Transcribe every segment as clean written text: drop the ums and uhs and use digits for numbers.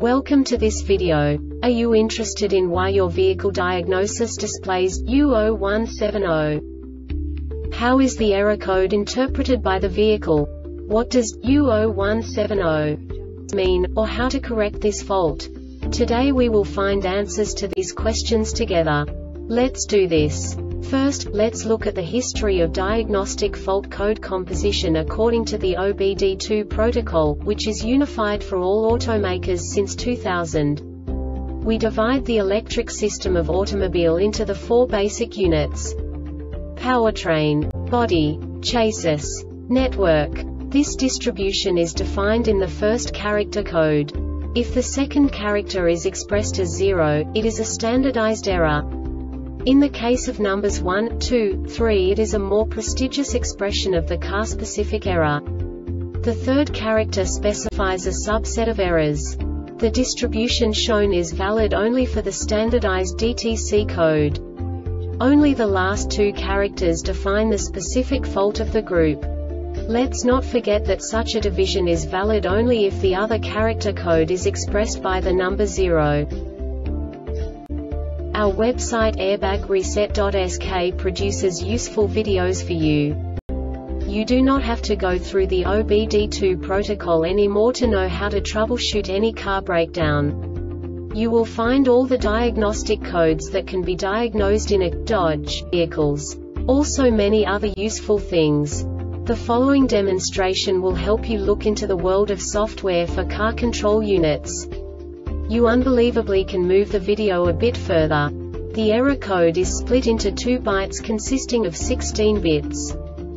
Welcome to this video. Are you interested in why your vehicle diagnosis displays U0170? How is the error code interpreted by the vehicle? What does U0170 mean, or how to correct this fault? Today we will find answers to these questions together. Let's do this. First, let's look at the history of diagnostic fault code composition according to the OBD2 protocol, which is unified for all automakers since 2000. We divide the electric system of automobile into the four basic units: powertrain, body, chassis, network. This distribution is defined in the first character code. If the second character is expressed as 0, it is a standardized error. In the case of numbers 1, 2, 3, it is a more prestigious expression of the car-specific error. The third character specifies a subset of errors. The distribution shown is valid only for the standardized DTC code. Only the last two characters define the specific fault of the group. Let's not forget that such a division is valid only if the other character code is expressed by the number 0. Our website airbagreset.sk produces useful videos for you. You do not have to go through the OBD2 protocol anymore to know how to troubleshoot any car breakdown. You will find all the diagnostic codes that can be diagnosed in a Dodge vehicles. Also many other useful things. The following demonstration will help you look into the world of software for car control units. You unbelievably can move the video a bit further. The error code is split into 2 bytes consisting of 16 bits.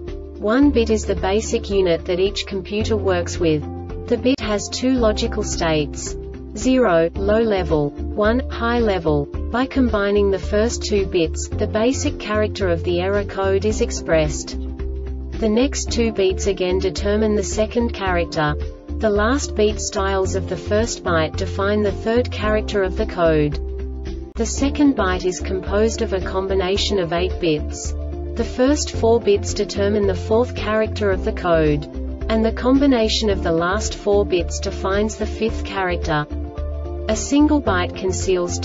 1 bit is the basic unit that each computer works with. The bit has 2 logical states: 0, low level, 1, high level. By combining the first 2 bits, the basic character of the error code is expressed. The next 2 beats again determine the second character. The last beat styles of the first byte define the third character of the code. The second byte is composed of a combination of 8 bits. The first 4 bits determine the fourth character of the code. And the combination of the last 4 bits defines the fifth character. A single byte conceals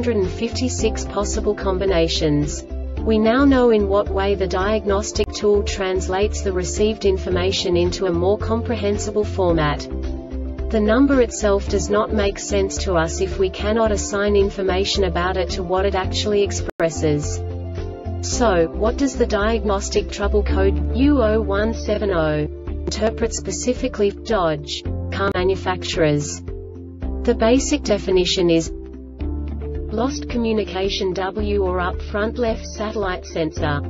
256 possible combinations. We now know in what way the diagnostic tool translates the received information into a more comprehensible format. The number itself does not make sense to us if we cannot assign information about it to what it actually expresses. So, what does the diagnostic trouble code U0170 interpret specifically for Dodge car manufacturers? The basic definition is lost communication W or up front left satellite sensor.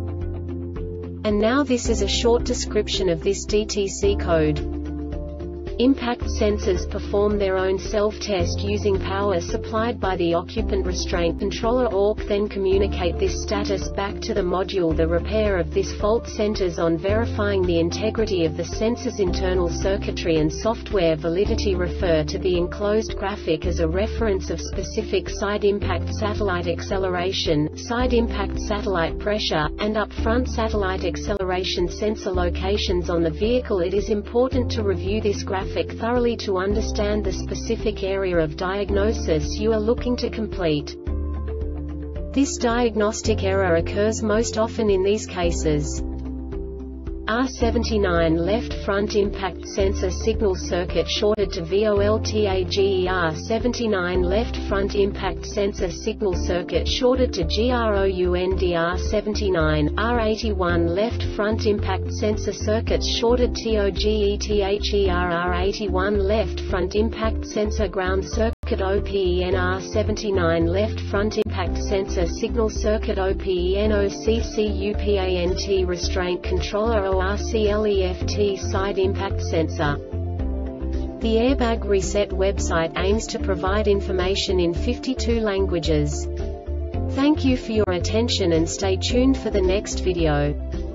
And now this is a short description of this DTC code. Impact sensors perform their own self-test using power supplied by the occupant restraint controller ORC, then communicate this status back to the module. The repair of this fault centers on verifying the integrity of the sensor's internal circuitry and software validity. Refer to the enclosed graphic as a reference of specific side impact satellite acceleration, side impact satellite pressure, and up-front satellite acceleration sensor locations on the vehicle. It is important to review this graphic thoroughly to understand the specific area of diagnosis you are looking to complete. This diagnostic error occurs most often in these cases: R79 left front impact sensor signal circuit shorted to VOLTAGE. R79 left front impact sensor signal circuit shorted to GROUND. R79, R81 left front impact sensor circuits shorted TOGETHER. R81 left front impact sensor ground circuit OPEN. R79 left front impact sensor signal circuit OPEN. OCCUPANT restraint controller ORCLEFT side impact sensor. The Airbag Reset website aims to provide information in 52 languages. Thank you for your attention and stay tuned for the next video.